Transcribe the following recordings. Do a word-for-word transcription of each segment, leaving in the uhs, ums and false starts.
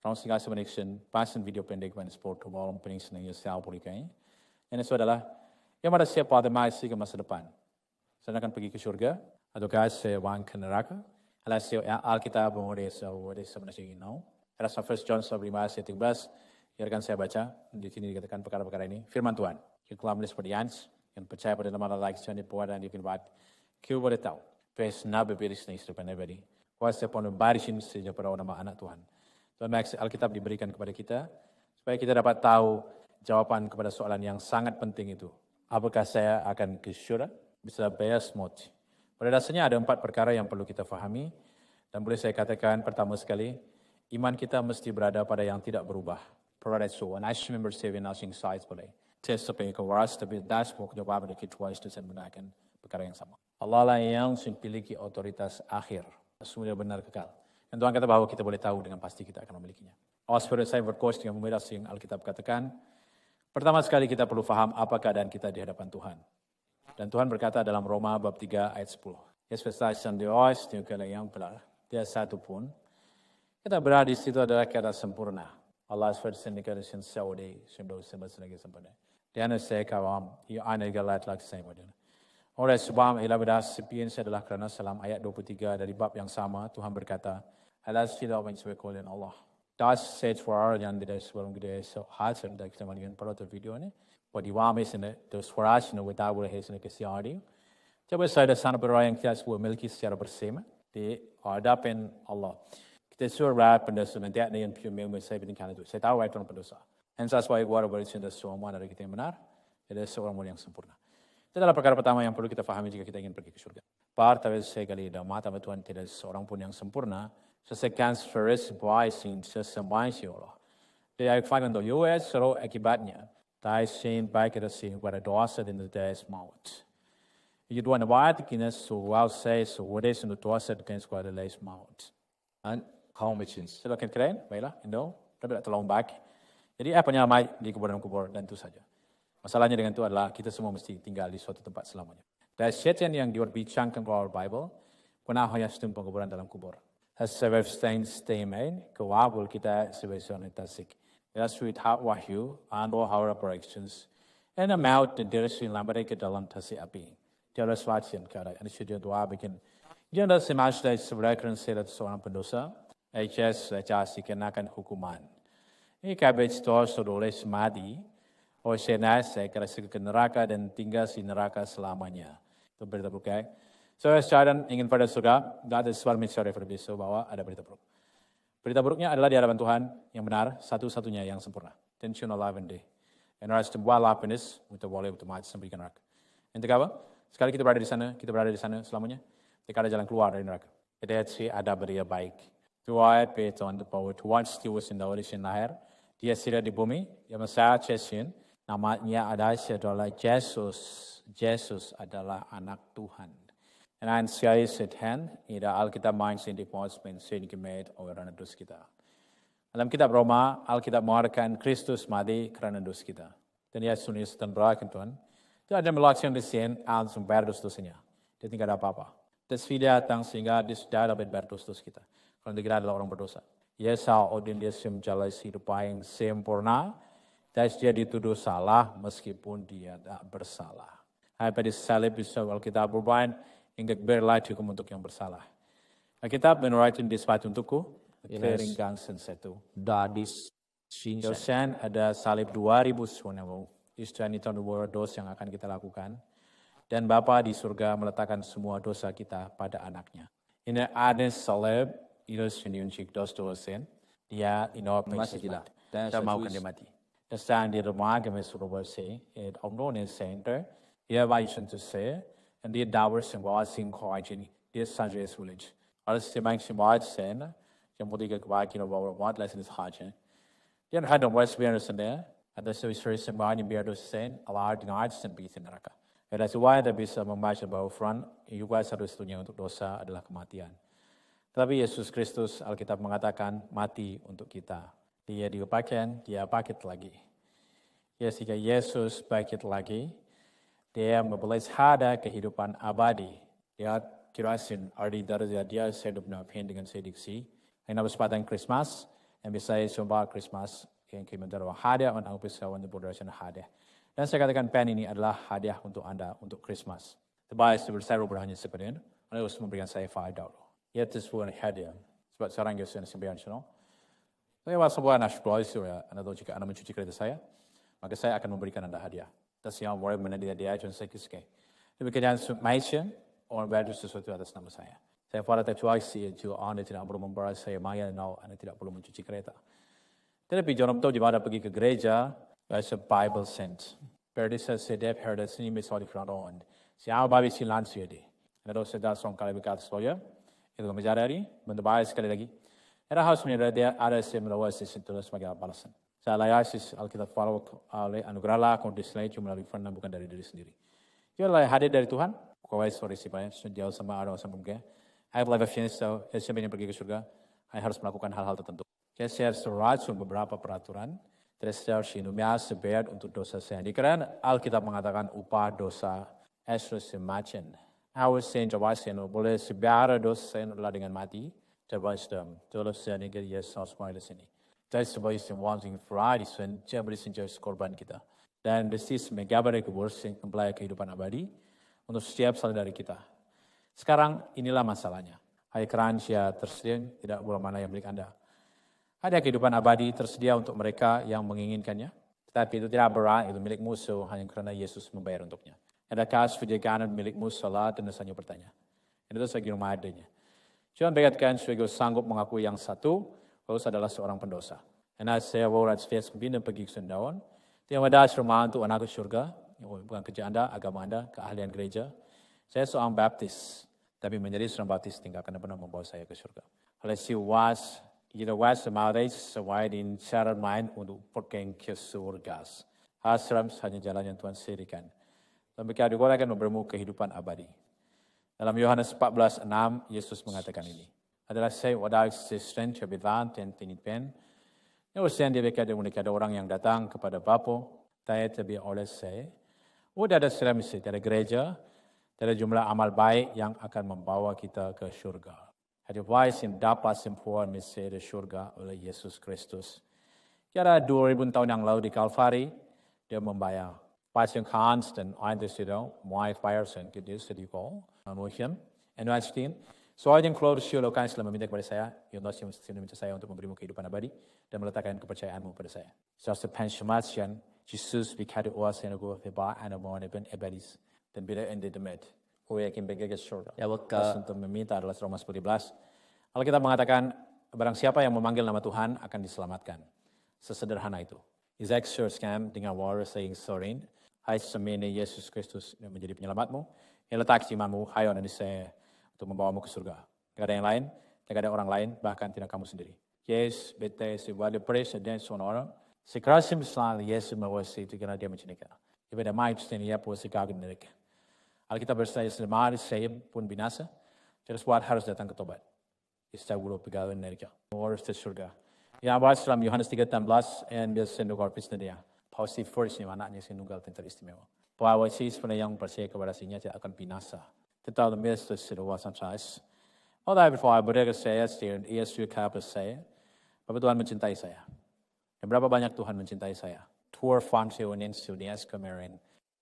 Orang singkat connection, passion video pendek dan sport orang pening senang saya berikan. Ini adalah yang ada siapa pada masa ke masa depan. Saya akan pergi ke syurga, adakah saya akan ke neraka? Alah saya Alkitab mengurai sesuatu sebenarnya ini. Rasa First John lima ayat tiga belas, yang akan saya baca di sini dikatakan perkara-perkara ini. Firman Tuhan, yang telah menulis seperti Hans, yang percaya pada nama Allah, yang dibuat dan dikenal. Kau boleh tahu, pes nabi beris nih sedepan abadi. Kuasa pun barisin saja pada nama anak Tuhan. Tuhan Max Alkitab diberikan kepada kita supaya kita dapat tahu jawaban kepada soalan yang sangat penting itu. Apakah saya akan ke syurga? Bisa bebas mati. Pada dasarnya ada empat perkara yang perlu kita fahami dan boleh saya katakan pertama sekali iman kita mesti berada pada yang tidak berubah. Perkara itu, and I remember saving nothing sides boleh. Tes sampai ke waras tapi das pokok jawab ada kita twice dan menggunakan perkara yang sama. Allah lah yang memiliki otoritas akhir. Semua benar kekal. Dan Tuhan kata bahwa kita boleh tahu dengan pasti kita akan memilikinya. All Spirit saya berkos dengan memeras yang Alkitab katakan. Pertama sekali kita perlu faham apa keadaan kita di hadapan Tuhan. Dan Tuhan berkata dalam Roma bab tiga ayat sepuluh. Especially di ois di yang belar. Dia satu pun. Kita berada di situ adalah keadaan sempurna. Allah seperti sendiri sin saudi sembilan sembilan lagi sempurna. Dia nak saya kawam. Ia anak galat lagi saya modern. Oleh sebab ilabadah sepian adalah kerana salam ayat dua puluh tiga dari bab yang sama Tuhan berkata. Alas tidak mencukupi oleh Allah. Das set for our yang tidak sebelum kita hasil dari kita melihat pada video ini. Pada wame sini, terus suaranya kita boleh hasil kesiari. Coba saya sana beraya yang kita semua miliki secara bersama di hadapan Allah. Kita suara pendosa mendiak ni yang pun memang saya berikan itu. Saya tahu itu pendosa. Dan saya sebagai warga bersih dan semua dari kita yang benar. Ada seorang mulia yang sempurna. Itu adalah perkara pertama yang perlu kita fahami jika kita ingin pergi ke surga. Partawai sekali dalam mata Tuhan tidak seorang pun yang sempurna. Sesekian seferis buaisin sesembahan si Allah. Dia akan do U S seru akibatnya. Tai sin baik kita sih pada dosa dan dosa maut. Ia dua nabat kini suau saya suwede sunu dosa dengan kuada leis maut. And how much is? Silakan keren, baiklah, Indo. Tapi tak tolong baik. Jadi apa yang ramai di kubur-kubur dan itu saja. Masalahnya dengan itu adalah kita semua mesti tinggal di suatu tempat selamanya. Dan setan yang diperbincangkan dalam Bible, pernah hanya setumpuk kuburan dalam kubur. Sebab stain kewabul kita sebagai seorang tasik. Ya sweet heart wahyu, ando our operations, and a mouth dan diri lambat ke dalam tasik api. Dia ada suatu yang kara, ini sudah doa bikin. Dia ada semas dari sebelah kerana seorang pendosa, H S jasi kenakan hukuman. Ini kabel itu sudah semadi, oh senas saya kira ke neraka dan tinggal di neraka selamanya. Itu berita bukai. So, secara ingin pada surga, tidak ada sebuah mencari berbisa bahwa ada berita buruk. Berita buruknya adalah di hadapan Tuhan yang benar, satu-satunya yang sempurna. Tension Allah bende. And harus sebuah lapinis, untuk boleh untuk mati sampai ke neraka. Yang apa? Sekali kita berada di sana, kita berada di sana selamanya, tidak ada jalan keluar dari neraka. Jadi ada berita baik. Tuhan Tuhan bahwa Tuhan setiwa sendiri di lahir, dia sudah di bumi, yang Mesias Yesus, namanya adalah adalah Yesus. Yesus adalah anak Tuhan. Dan sekali setan, ida Alkitab main sendiri pos mensen kemed orang dos kita. Dalam kitab Roma, Alkitab mengatakan Kristus mati kerana dos kita. Dan ia sunis dan berakan Tuhan. Itu ada melaksanakan desain langsung bayar dos-dosanya. Dia tidak ada apa-apa. Desfidia datang sehingga dia sudah dapat bayar dos-dos kita. Kalau kita adalah orang berdosa. Yesa odin dia menjalani hidup yang sempurna. Dan dia dituduh salah meskipun dia tidak bersalah. Hai pada salib bisa Alkitab berbahan. Hingga berlatih hukum untuk yang bersalah. Alkitab menurunkan di sepatu untukku, keringgang satu. Dadis sinsa. Dosen ada salib dua ribu sunamu. Istilah itu dua dosa yang akan kita lakukan. Dan Bapa di surga meletakkan semua dosa kita pada anaknya. Ini ada salib, itu sendiri dos dosen. Dia ino Masih tidak. Saya maukan dia mati. Dan di rumah kami suruh bersih. Omno ni center. Ia wajib tu saya. And dia dawar semua sing khawaji dia saja village. Ada semang semua sen yang mudi ke kawai kino bawa buat lesson is haja. Dia nak ada west biar sendiri. Ada sesuatu semua ni biar dosen alar denied sen bisa neraka. Ada sesuatu yang bisa membaca bahwa front juga satu-satunya untuk dosa adalah kematian. Tetapi Yesus Kristus Alkitab mengatakan mati untuk kita. Dia diupakan, dia bangkit lagi. Ya jika Yesus bangkit lagi. Dia memelihara kehidupan abadi. Dia kirasin arti darjah dia hidup dengan dengan sediksi. Yang bersepadan Christmas, yang bisa coba Christmas yang kami menerima hadiah untuk ang pisawan di production hadiah. Dan saya katakan pen ini adalah hadiah untuk anda untuk Christmas. Terbaik sebesar berhanya seperti ini. Anda harus memberikan saya five dollars. Ia tersebut hadiah. Sebab seorang yang sudah sembilan channel. Saya was sebuah nasional Syurga. Anda tahu jika anda mencuci kereta saya, maka saya akan memberikan anda hadiah. Tas yang boleh menadia dia jangan saya kisah. Demikian information orang berdua sesuatu atas nama saya. Saya pada tercuali sih jika anda tidak perlu membayar saya maya, no, anda tidak perlu mencuci kereta. Tetapi jangan tahu jika anda pergi ke gereja, bahasa Bible sense. Perdi saya sedap herda sini misalnya front siapa babi silan sudah. Anda tahu sedar seorang kali berkata soya, itu kami jari, mendapat sekali lagi. Era harus menyadari ada semua sisi terus sebagai balasan. Saya layak sisi Alkitab follow oleh anugerah lah kondisi lain cuma melalui firman bukan dari diri sendiri. Jadi lah hadir dari Tuhan. Kawai sorry sih pak, sudah sama orang sama mungkin. I believe finish so. Saya yang pergi ke surga, saya harus melakukan hal-hal tertentu. Saya harus terwajib beberapa peraturan. Terus saya harus inumia sebayar untuk dosa saya. Dikarenakan Alkitab mengatakan upah dosa esro semacam. Harus saya coba saya boleh sebayar dosa saya adalah dengan mati. Terbaik dalam tulis saya ni kita Yesus semua di sini. Jadi sebagai semua yang Friday sen jabri senjata korban kita. Dan desis megabar kebursin kembali kehidupan abadi untuk setiap salah dari kita. Sekarang inilah masalahnya. Hai keransia tersedia tidak boleh mana yang milik anda. Ada kehidupan abadi tersedia untuk mereka yang menginginkannya. Tetapi itu tidak berat, itu milik musuh hanya karena Yesus membayar untuknya. Adakah sejagaan milik musuh lah dan saya bertanya. Itu segi rumah adanya. Jangan bayangkan Syurga sanggup mengakui yang satu, Paulus adalah seorang pendosa. Karena saya warat face bina pergi ke Sundawan, dia ada rumah untuk anak ke Syurga, bukan kerja anda, agama anda, keahlian gereja. Saya seorang Baptis, tapi menjadi seorang Baptis tidak akan pernah membawa saya ke Syurga. Oleh si was, kita was Malay sesuai dengan cara main untuk pergi ke Syurga. Asram hanya jalan yang Tuhan sediakan. Dan mereka juga akan memberimu kehidupan abadi. Dalam Yohanes empat belas enam, Yesus mengatakan ini. Adalah saya wadah asisten cabitan dan tinitpen. Yang usian dia berkata mereka ada orang yang datang kepada Bapa, saya terbiar oleh saya. Udah ada seram misi, ada gereja, ada jumlah amal baik yang akan membawa kita ke surga. Ada wise yang dapat sempurna misi di surga oleh Yesus Kristus. Kira dua ribu tahun yang lalu di Kalvari, dia membayar. Pasien constant, ein das itu, mai fire sen, gitu sedih kau, anusiam, enuastin. Soal yang keluar siul kan selama minta kepada saya, yang nasi mesti minta saya untuk memberimu kehidupan abadi dan meletakkan kepercayaanmu pada saya. Sesuatu pensiomasian, Jesus berkata uas yang aku hebat, anak mau nepen abadis dan bila ende demet. Kau yakin begitu surga. Ya waktu untuk meminta adalah Roma sepuluh belas. Alkitab mengatakan barang siapa yang memanggil nama Tuhan akan diselamatkan. Sesederhana itu. Isaac Syurga dengan waris saying sorin. Hai semene Yesus Kristus yang menjadi penyelamatmu. Yang letak imanmu, hayo nanti saya untuk membawamu ke surga. Tidak ada yang lain, tidak ada orang lain, bahkan tidak kamu sendiri. Yes, bete sebuah depresi dan sonora. Sekerasnya misalnya Yesus mewasi itu karena dia mencintai. Ibadah mai pasti ia pun sekagum mereka. Alkitab bersaya semari saya pun binasa. Terus buat harus datang ke tobat. Istilah bulu pegawai mereka. Harus ke surga. Yang bahas dalam Yohanes tiga enam belas and biasa nukar pisna dia. Pausi first ni anaknya si nunggal tentang istimewa. Bahwa si sebenarnya yang percaya kepada sinya tidak akan binasa. Tetapi dalam mesej seruasan saya. Oh, tapi before berdekat saya, setiap ia suka saya. Bapak Tuhan mencintai saya. Dan berapa banyak Tuhan mencintai saya. Tour fancy unin studias kemarin.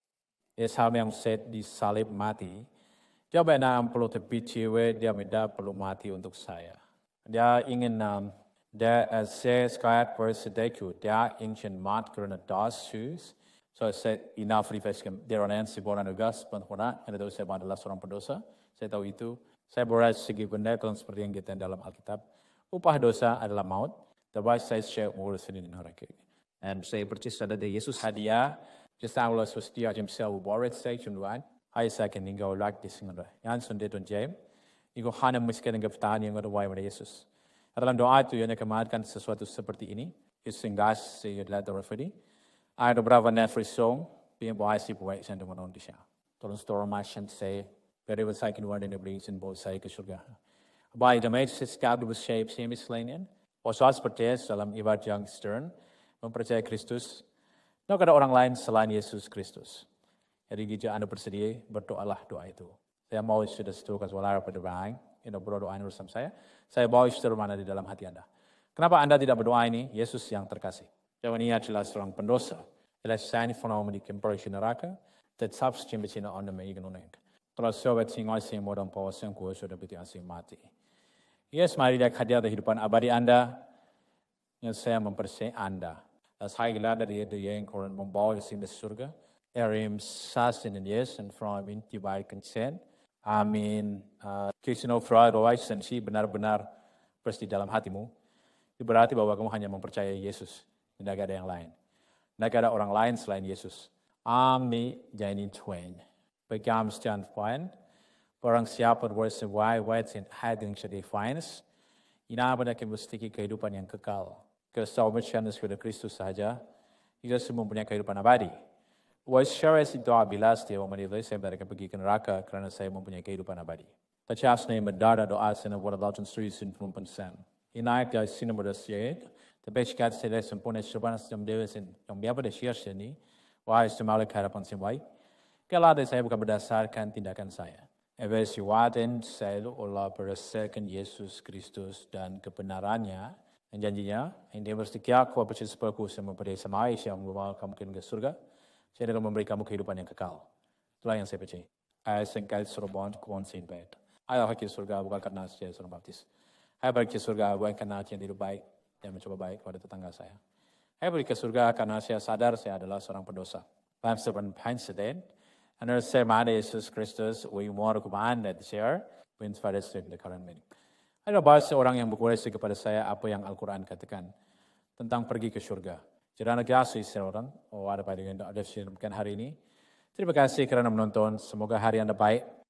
Ia sama yang set di salib mati. Dia benar perlu terpicu, dia tidak perlu mati untuk saya. Dia ingin um, dia saya sekarang bersedeku. Dia ingin mati kerana dosa. So saya enough refresh dia orang si boran ugas penghormat. Karena itu saya adalah seorang pendosa. Saya tahu itu. Saya berat segi benda kalau seperti yang kita dalam Alkitab. Upah dosa adalah maut. Tapi saya share ngurus ini dengan orang. And saya percaya ada Yesus hadiah. Just Allah setia himself borat saya cunduan. Hai saya kan tinggal lagi di sini. Yang sundet dan jam. Iku hanya miskin dengan pertahanan yang ada pada Yesus. Dalam doa itu yang kemarkan sesuatu seperti ini. Isinggas saya lihat orang ini. Ada beberapa Netflix song. Yang bahaya si buat saya dengan orang di sana. Tolong store macam saya. Very well saya keluar dari berisin bawa saya ke surga. Baik, damai sesekali bershape saya misalnya. Waswas percaya dalam ibadah yang stern. Mempercayai Kristus. Tidak ada orang lain selain Yesus Kristus. Jadi jika anda bersedia, berdoalah doa itu. Saya mau sudah setuju walau pada baik. Anda berdoa urusan saya. Saya bawa istri mana di dalam hati anda. Kenapa Anda tidak berdoa ini? Yesus yang terkasih. Jauh ini adalah seorang pendosa. Adalah sign from di kempersi neraka. Tetap cina Anda mengingat. Kalau sobat singoi sing modern power sing kuat sudah betul asing mati. Yes, mari dia hadir di kehidupan abadi Anda. Yang saya mempercayai Anda. Saya glad dari dia yang korang membawa ke sini surga. Erim sas in yes and from inti by consent. Amin. Kisah Friday Royce dan si benar-benar pasti dalam hatimu. Itu berarti bahwa kamu hanya mempercayai Yesus. Tidak ada yang lain. Tidak ada orang lain selain Yesus. Amin. Jadi tuan. Begam stand point. Barang siapa bersesuai wajib hiding sedih finance. Ina benar kemustiki kehidupan yang kekal. Kesalvation sudah Kristus saja. Kita semua punya kehidupan abadi. Wasyara itu apabila setiap menilai saya mereka pergi ke neraka kerana saya mempunyai kehidupan abadi. Tachasnya mendarah doa sena buat lawan suri sembilan puluh persen. Inaik dari sini berdasar. Tapi sekat saya sempurna sebuah sistem dewa sen yang biasa disiar sini. Wahai semula harapan semai. Kalau ada saya bukan berdasarkan tindakan saya. Evaluasi waden saya Allah berdasarkan Yesus Kristus dan kebenarannya. Dan janjinya, yang dia bersedia aku percaya seperku sama pada samai yang membawa kamu ke surga. Saya akan memberi kamu kehidupan yang kekal. Itulah yang saya percaya. Saya sengkal surabon kuon sin bed. Saya akan ke surga bukan karena saya seorang baptis. Saya pergi ke surga bukan karena saya hidup baik dan mencoba baik kepada tetangga saya. Saya pergi ke surga karena saya sadar saya adalah seorang pendosa. Saya seorang pensedek. Dan saya mengenai Yesus Kristus. We want to command that share. When Father said the current meeting. Ada bahasa orang yang berkoreksi kepada saya apa yang Al-Quran katakan tentang pergi ke surga. Jadi kasih seorang, oh ada pada yang ada hari ini. Terima kasih kerana menonton. Semoga hari Anda baik.